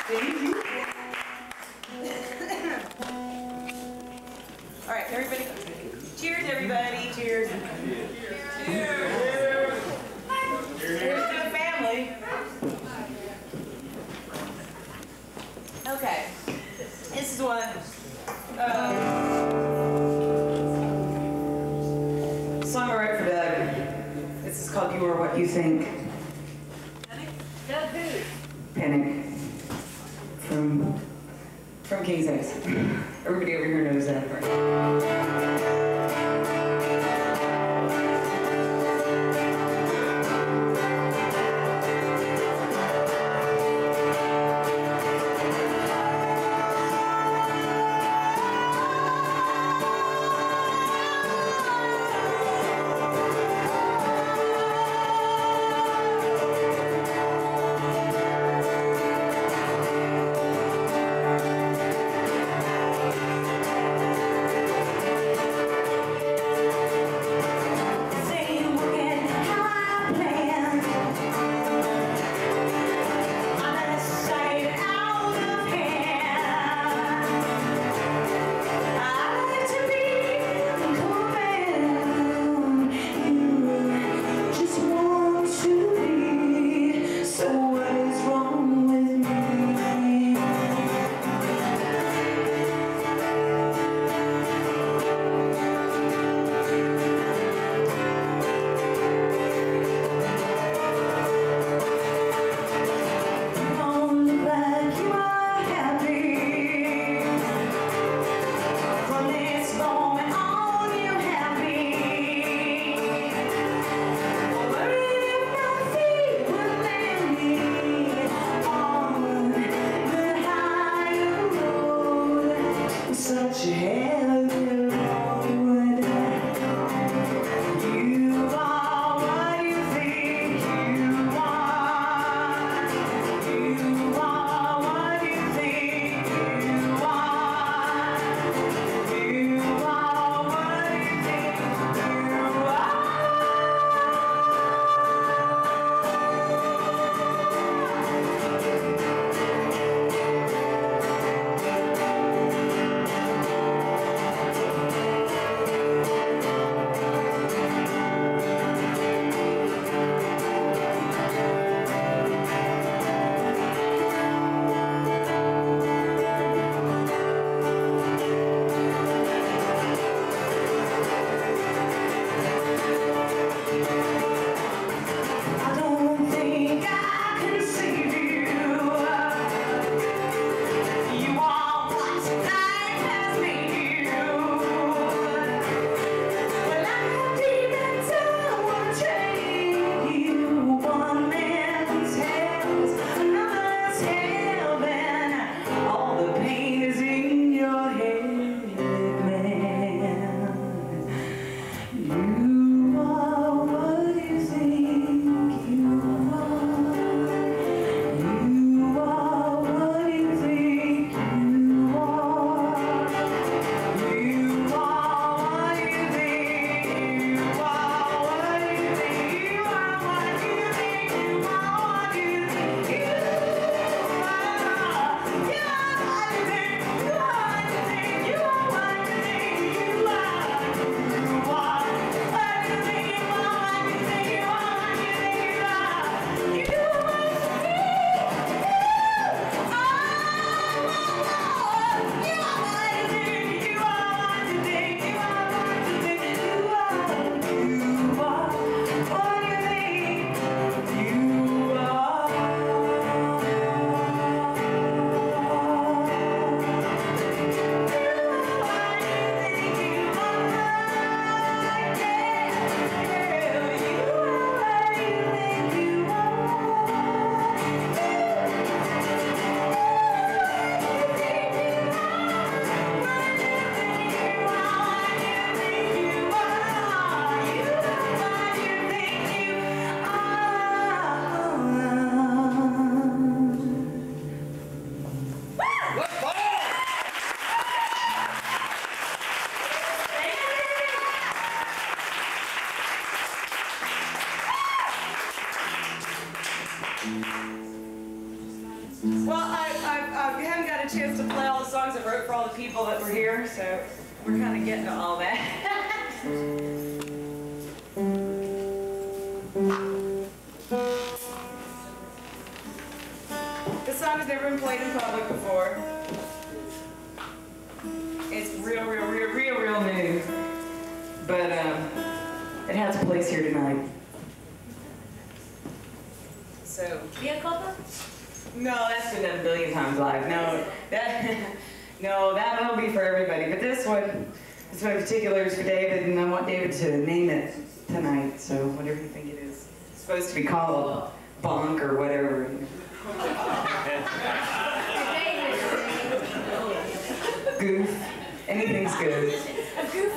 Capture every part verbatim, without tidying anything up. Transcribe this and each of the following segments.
Thank you. All right, everybody. Cheers, everybody. Cheers. Cheers. Cheers. Cheers to the family. Okay. This is one. Um, song I wrote for Doug. This is called "You Are What You Think." Doug who? Panic. From from CapZeyeZ. Everybody over here knows that part. Well, I, I had a chance to play all the songs I wrote for all the people that were here, so we're kind of getting to all that. This song has never been played in public before. It's real, real, real, real, real new, but um, it has a place here tonight. So, Via Copa? no, that's been done a billion times live. No, that, no, that will be for everybody. But this one, this one in particular is for David, and I want David to name it tonight. So, whatever you think it is, it's supposed to be called Bonk or whatever. Goof. Anything's good. A goof.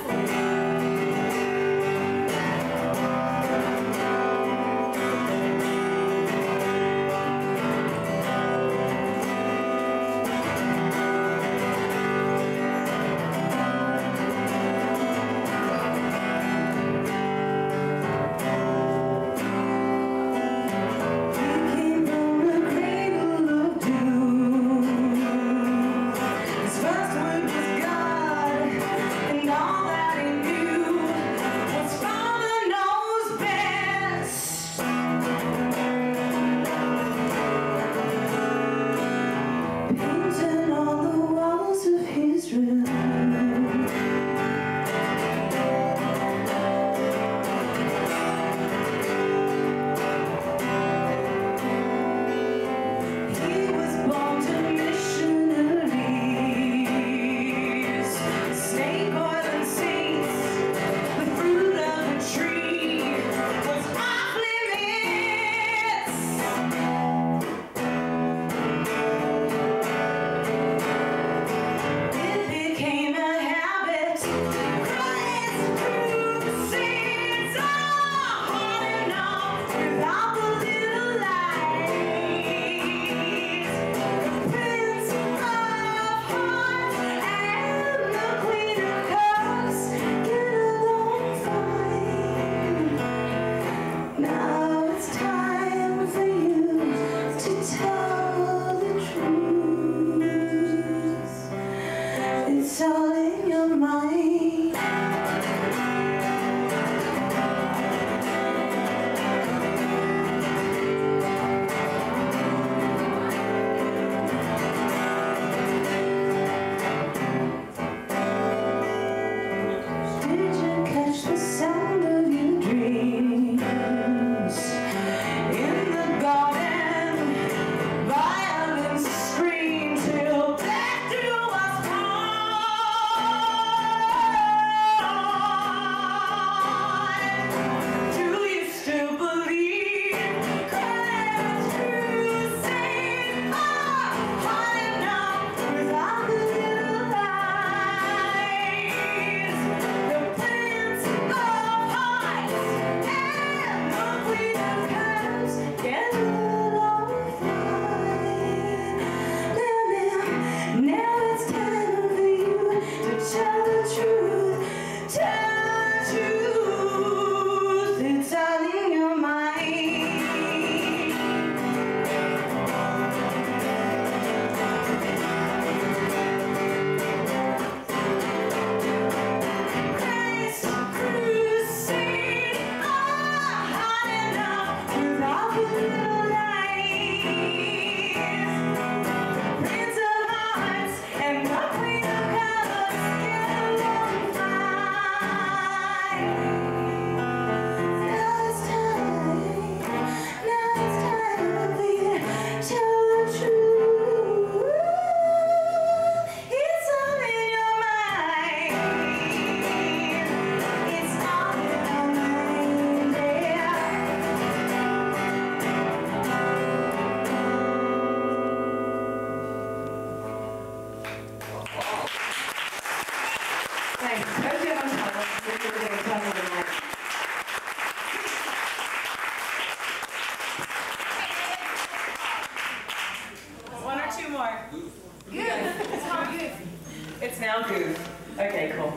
It's now Goof. Okay, cool.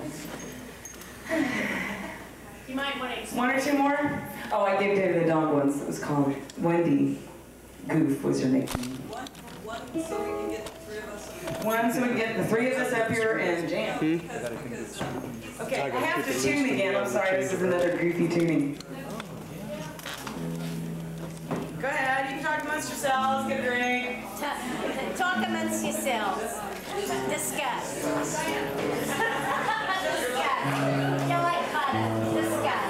You might want to One or two more? Oh, I gave David a dog once that was called Wendy. Goof was her nickname. One, one, so we can get three of us. one so we can get the three of us up here and jam. Okay, I have to tune again. I'm sorry, this is another goofy tuning. Go ahead, you can talk amongst yourselves, get a drink. Talk amongst yourselves. Discuss. Discuss. You like butter. Discuss.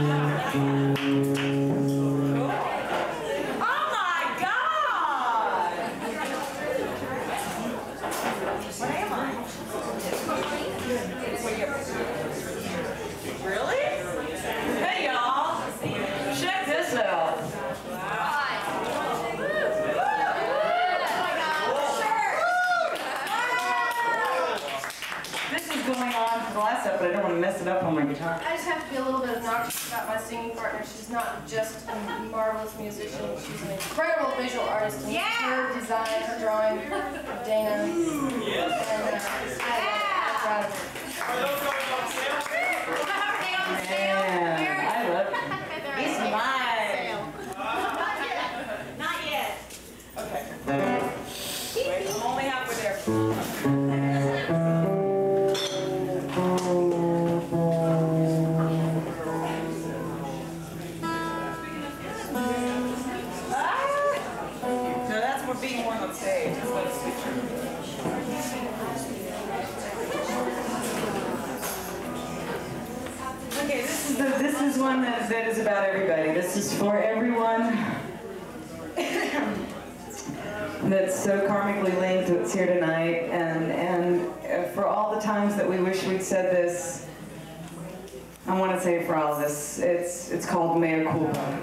Oh my God! What am I? Really? Hey y'all! Check this out. Going on for the last step, but I don't want to mess it up on my guitar. I just have to be a little bit obnoxious about my singing partner. She's not just a marvelous musician, she's an incredible visual artist. And yeah! Her design, her drawing, Dana. Yes. And uh, Yeah! I'm proud of her. Are those going on sale? Are they on sale? Man, I love it. It's mine. Not yet. Okay. Wait, I'm only halfway there. Being one on stage. That's what it's okay, this is the, this is one that, that is about everybody. This is for everyone that's so karmically linked that's here tonight, and and for all the times that we wish we'd said this. I want to say for all of this. It's it's called Mea Culpa.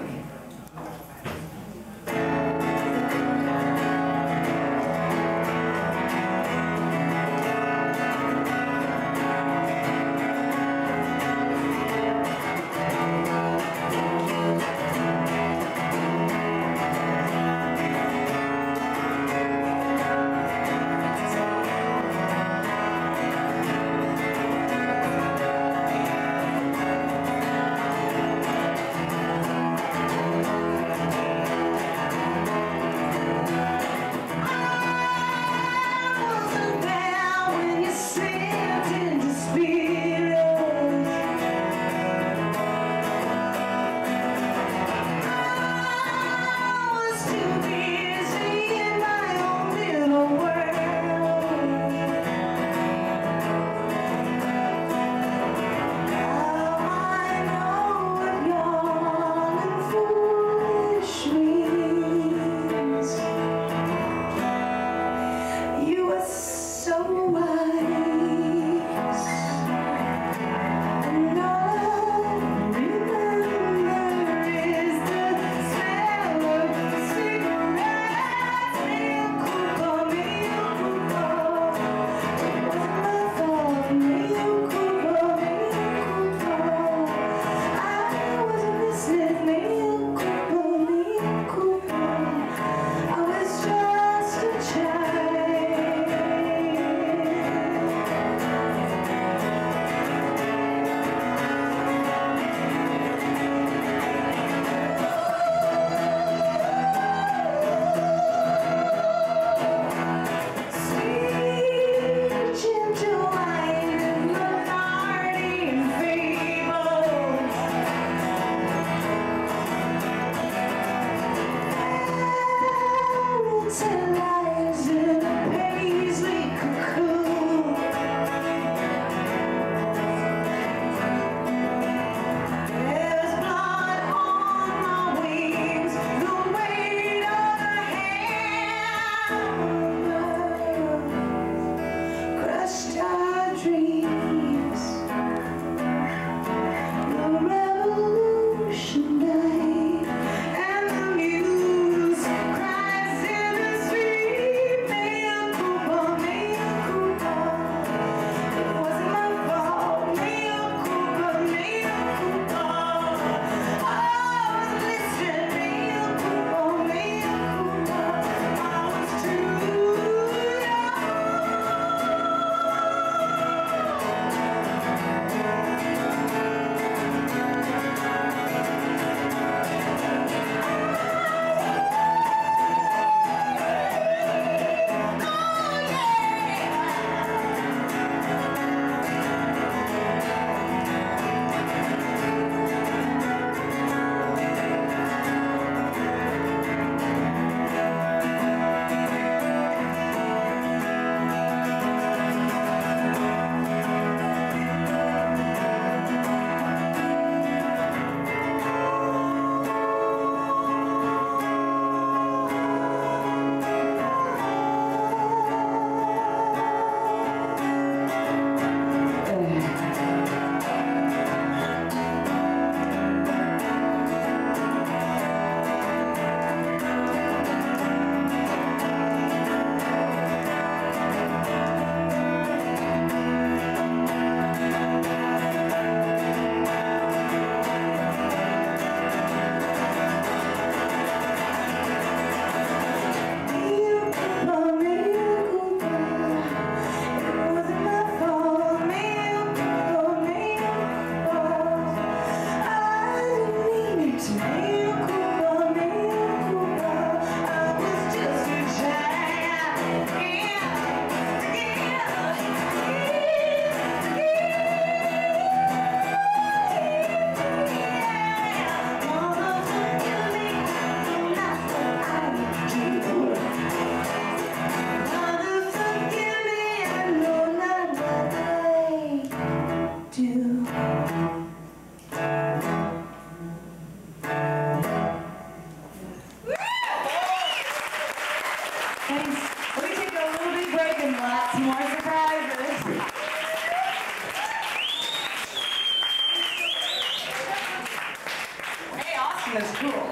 Thanks. We take a little bit break and lots more surprises. Hey, Austin is cool.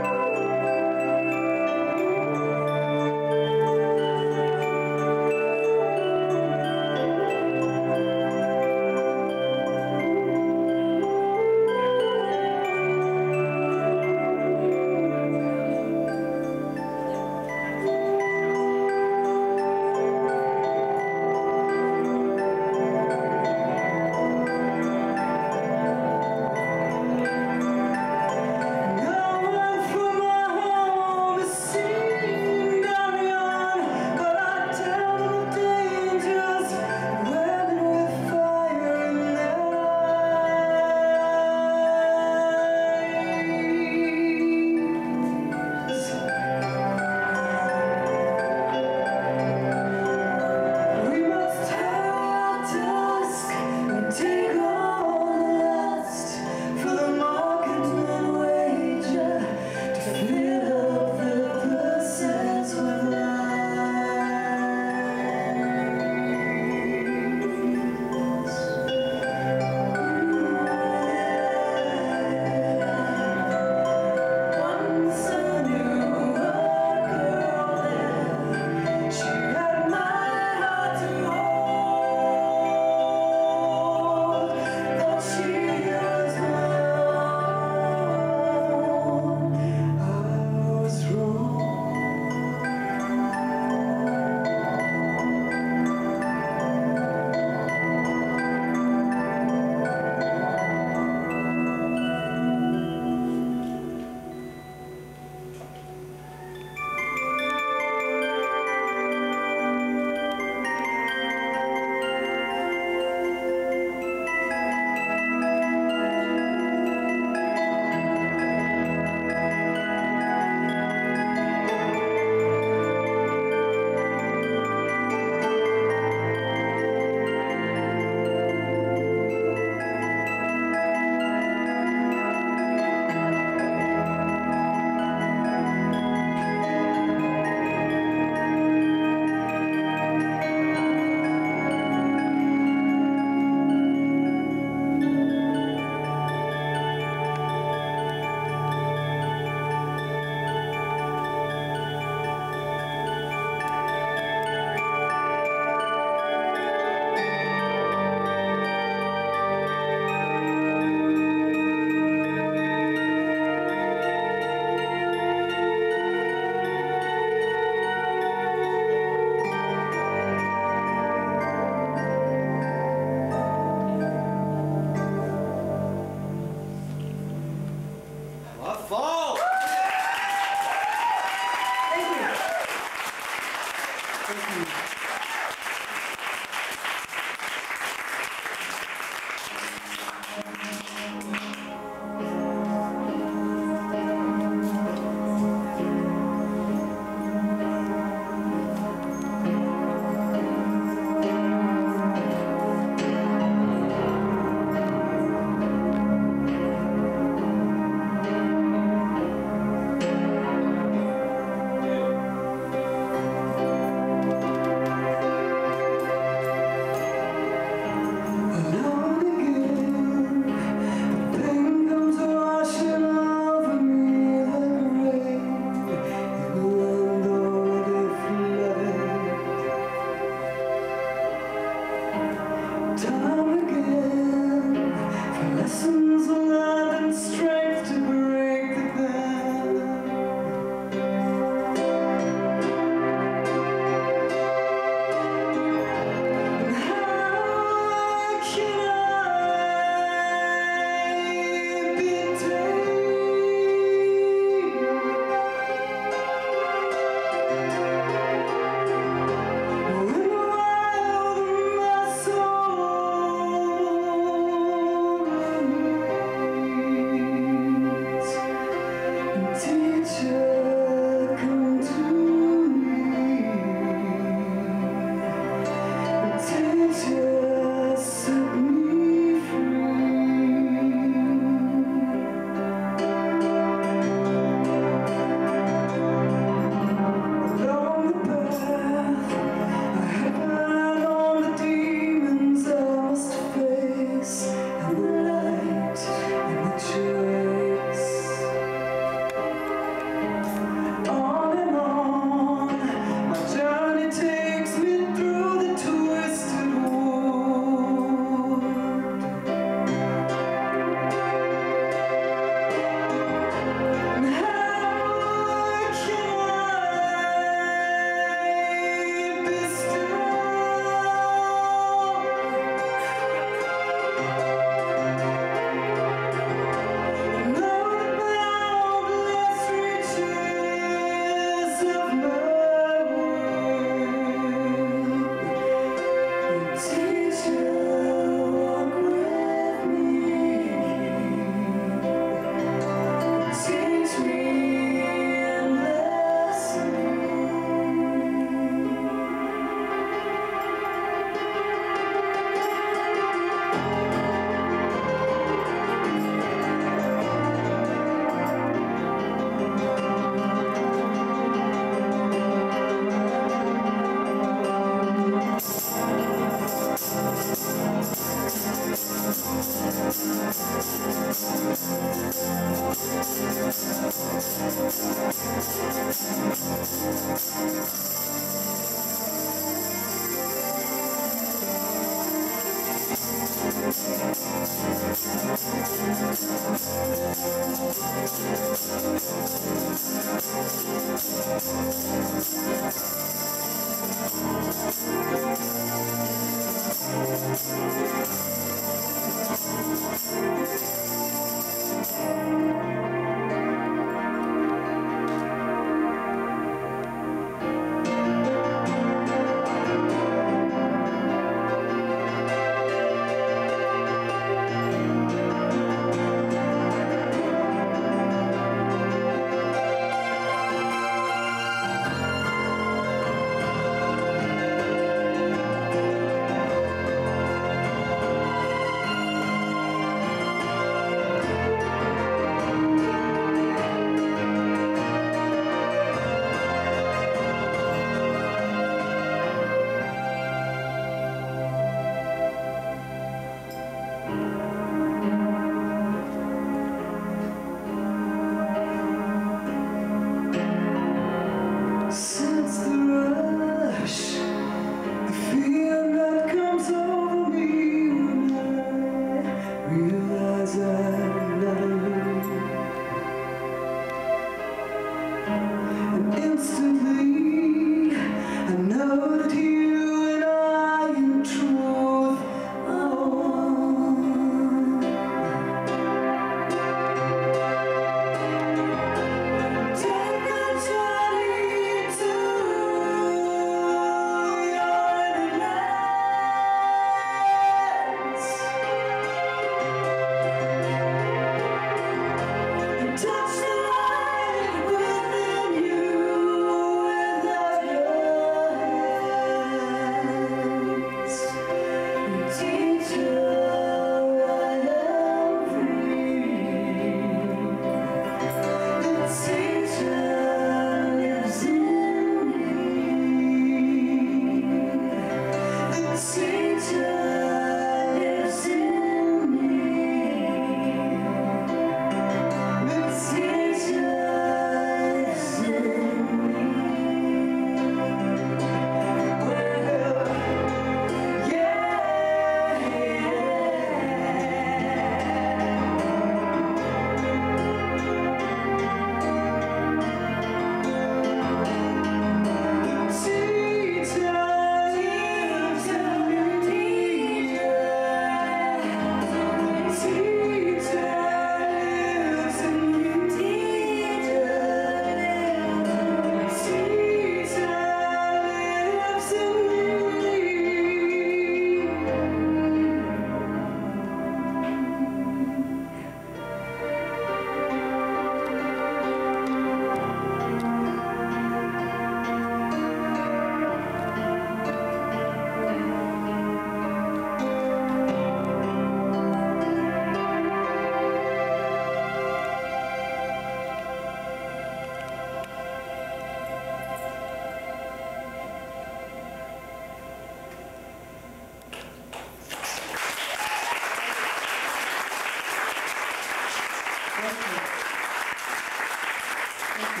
Thank you.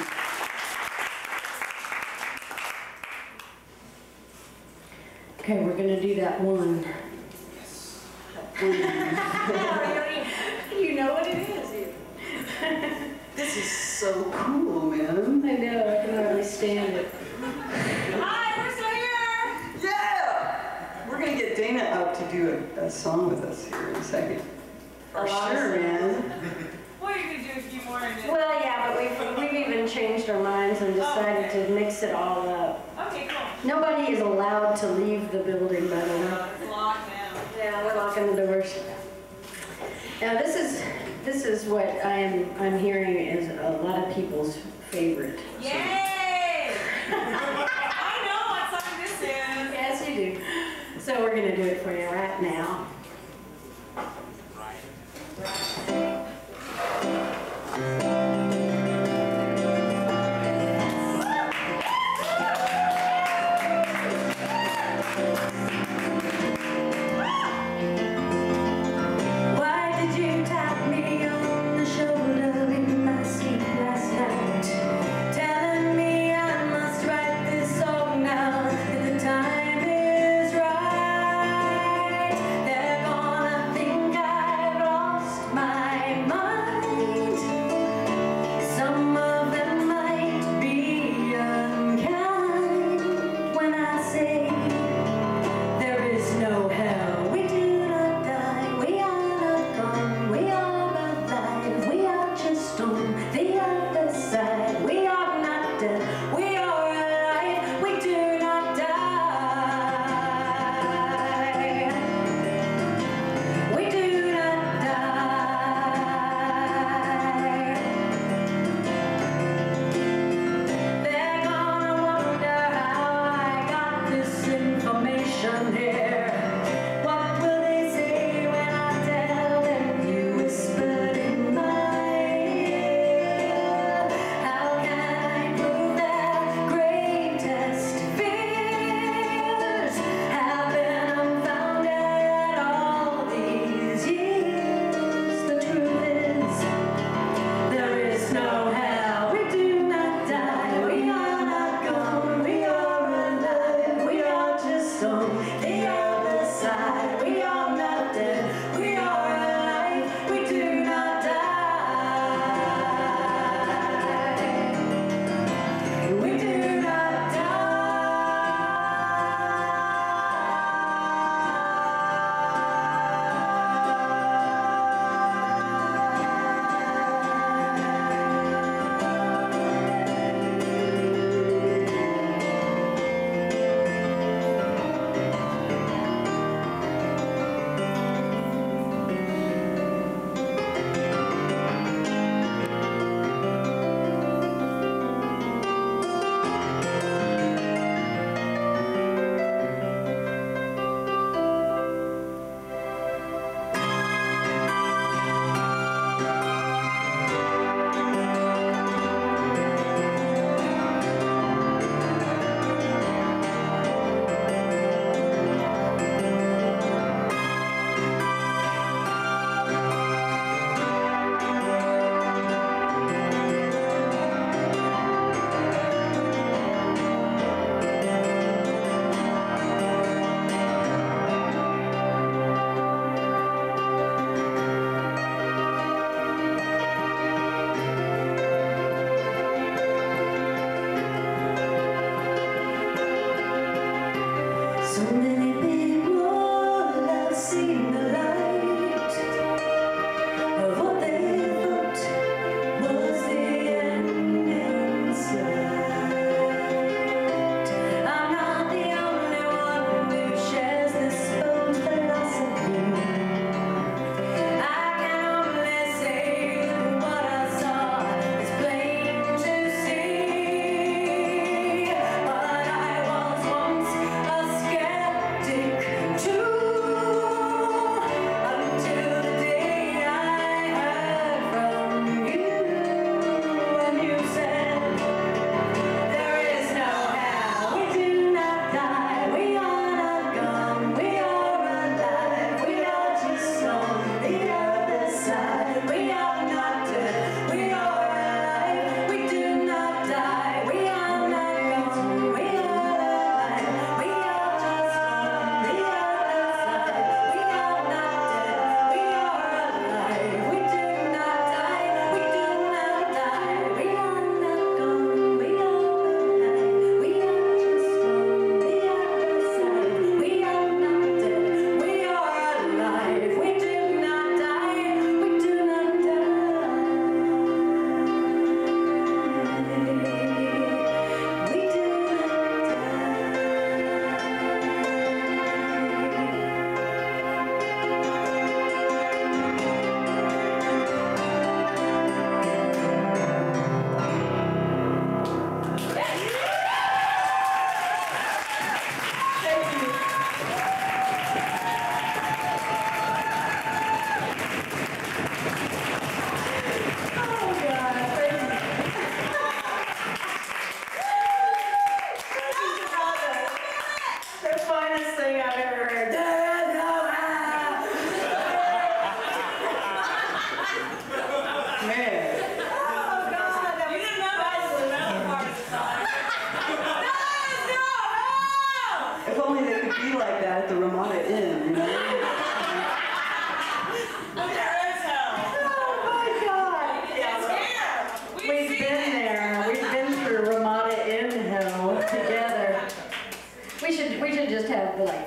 Okay, we're gonna do that one. You know what it is. This is so cool, man. I know, I can hardly stand it. Hi, we're still here. Yeah! We're gonna get Dana out to do a, a song with us here in a second. For sure, man. Well, you could do a few more and then... Well, yeah, but we've, we've even changed our minds and decided okay. to mix it all up. Okay, cool. Nobody is allowed to leave the building, by the way. Uh, it's locked down. Yeah, we're locking the doors. Now, this is, this is what I am, I'm hearing is a lot of people's favorite. Yay! I know what song this is. Yes, you do. So we're gonna do it for you right now.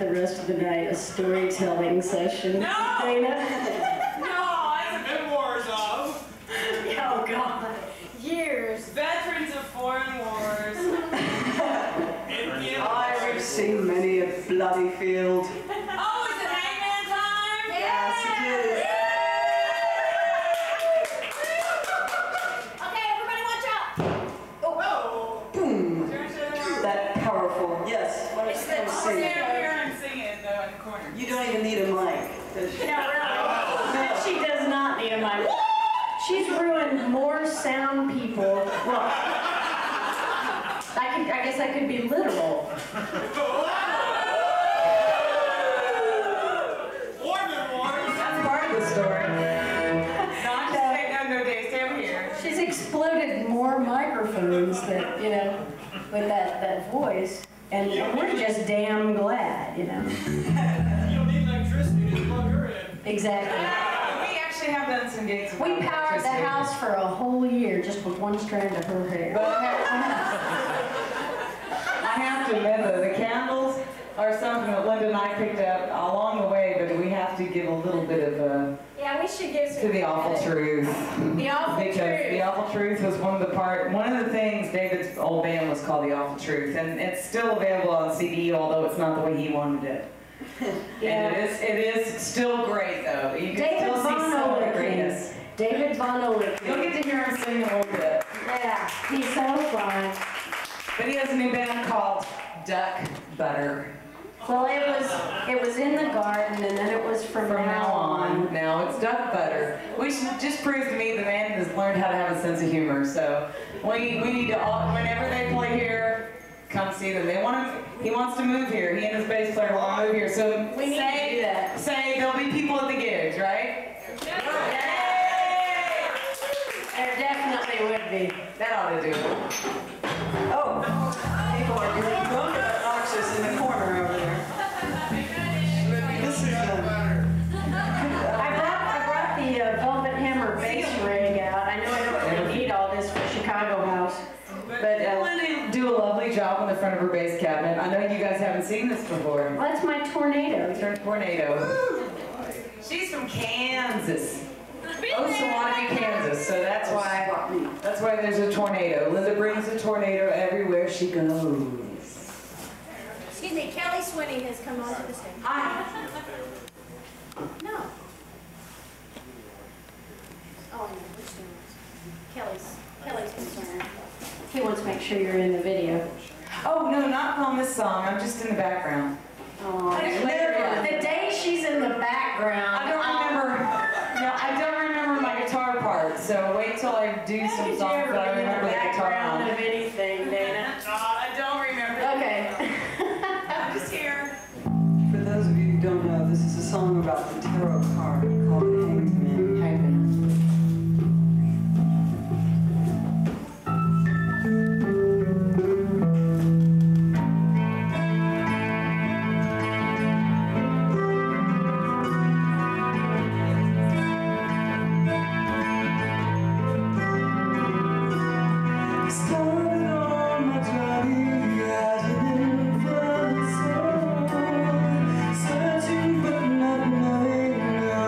the rest of the night a storytelling session. No! Dana? No, it's memoirs of Oh, God. Years. veterans of foreign wars. Indian I've seen many a bloody field. Oh, is it hangman time? Yes, it is. Okay, everybody watch out. Oh. Boom. That powerful. Yes. Let us It's the- come I'll sing. stand over here and sing it though in the corner. You don't even need a mic. does she? No, really. She does not need a mic. She's ruined more sound people. Well, I, could, I guess I could be literal. War memoirs. That's part of the story. No, I'm just saying, no, no, Dave, stay over here. She's exploded more microphones that, you know, with that, that voice. And we're just damn glad, you know. You don't need electricity, just plug her in. Exactly. We actually have done some gigs. We powered the house for a whole year just with one strand of her hair. But I have to admit though, the candles are something that Lynda and I picked up along the way, but we have to give a little bit of uh, Yeah, we should give some. to the awful truth. The awful Because truth. the awful truth was one of the part, one of the things David's old band was called the awful truth, and it's still available on C D, although it's not the way he wanted it. And it is, it is still great though. You can David still see Von some of the Olicking. greatness. David Von Olicking. You'll get to hear him sing a little bit. Yeah, he's so fun. But he has a new band called Duck Butter. Well, it was it was in the garden, and then it was from, From now on, now it's Duck Butter. Which just proves to me the man has learned how to have a sense of humor. So we we need to all, whenever they play here, come see them. They want to. He wants to move here. He and his bass player want to move here. So We need say, to do that. Say there'll be people at the gigs, right? There definitely would be. That ought to do it. Oh, people are getting obnoxious in the corner over there. This is uh, I brought I brought the uh, Velvet Hammer bass rig out. I know I don't really need all this for Chicago House, but uh, Lynda do a lovely job on the front of her bass cabinet. I know you guys haven't seen this before. well, that's my tornado. Turn tornado. She's from Kansas. Osawatomie, Kansas. So that's why that's why there's a tornado. Lynda brings a tornado everywhere she goes. Excuse me, Kelly Swinney has come onto the stage. Hi. No. Oh, I know, which one? Kelly's, Kelly's concerned. He wants to make sure you're in the video. Oh no, not on this song. I'm just in the background. Oh, Never. the day she's in the background. I don't remember. No, I don't remember my guitar part. So wait till I do some songs that I remember the guitar background on. of anything, Dana. Uh, I don't remember. Okay. I'm just here. For those of you who don't know, this is a song about the tarot card called Hanged Man. Hangman. Started on my journey as an infant soul, searching but not knowing.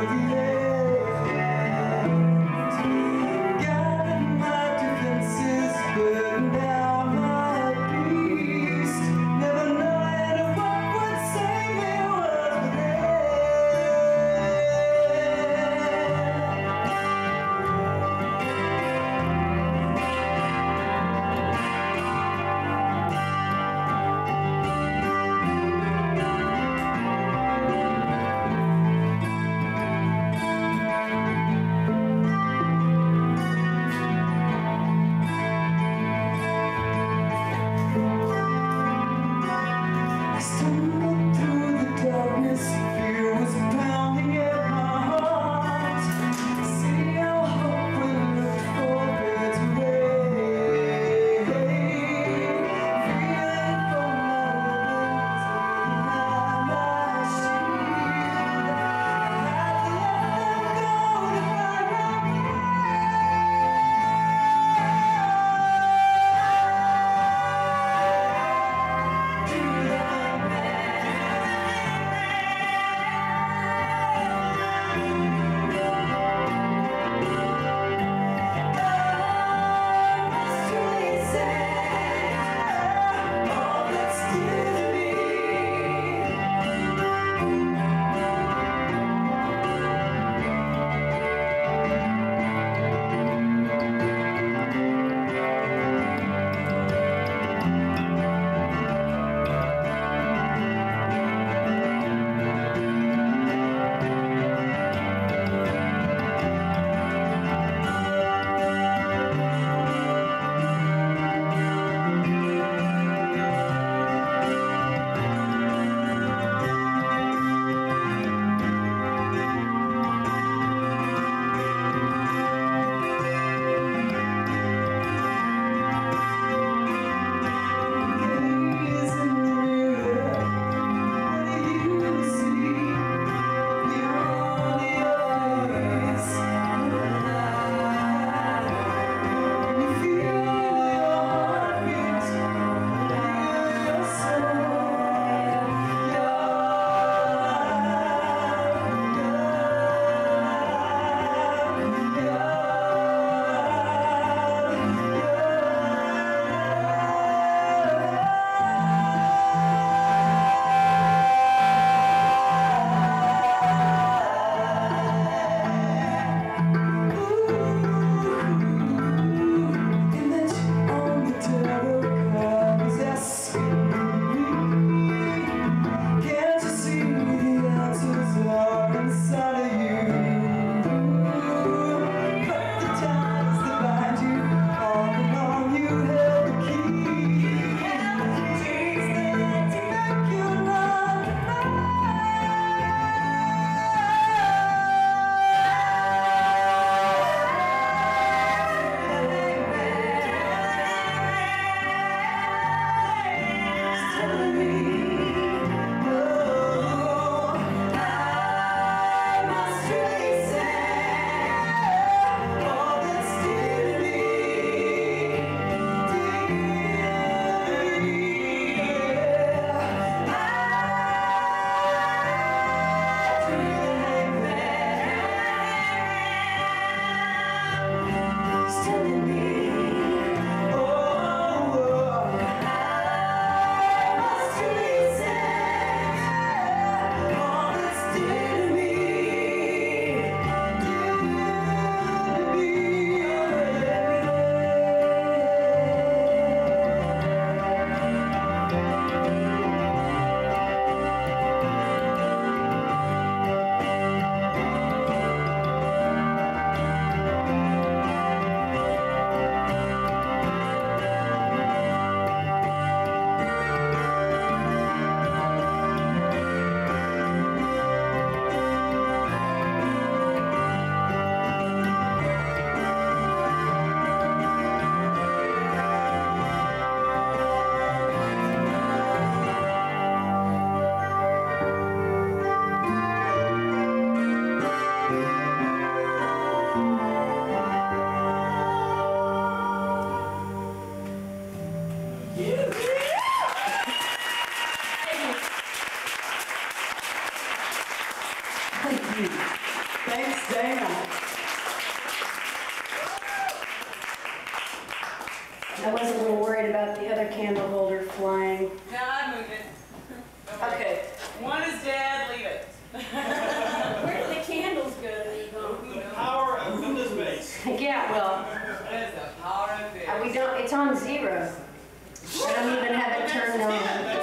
It's on zero. I don't even have it turned on.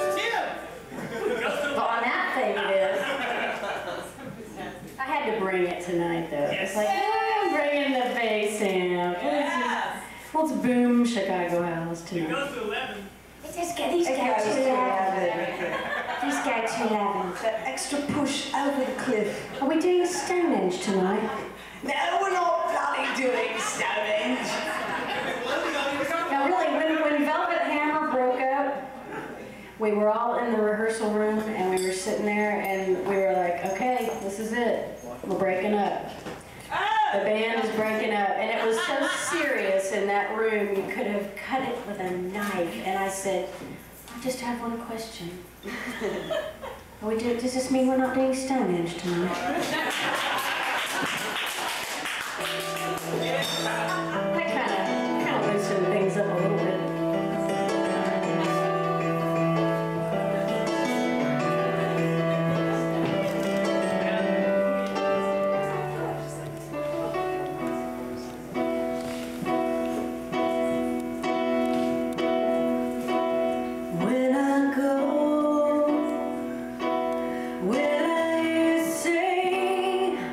But on that thing it is. I had to bring it tonight though. It's like, oh, I'm bringing the bass amp. Let's just, let's boom Chicago House tonight. It goes to eleven. It just get these It guys goes too to loud. eleven. These guys too loud. That extra push over the cliff. Are we doing Stonehenge tonight? No, we're not bloody doing Stonehenge. Now really, when, when Velvet Hammer broke up, we were all in the rehearsal room and we were sitting there and we were like, okay, this is it. We're breaking up. The band is breaking up. And it was so serious in that room, you could have cut it with a knife. And I said, I just have one question. Are we do, does this mean we're not doing Stonehenge tonight? That kind of, kind of loosened things up a little bit. When I go, when I hear you say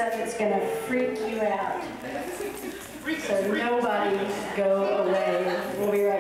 stuff that's gonna freak you out. So nobody go away. We'll be right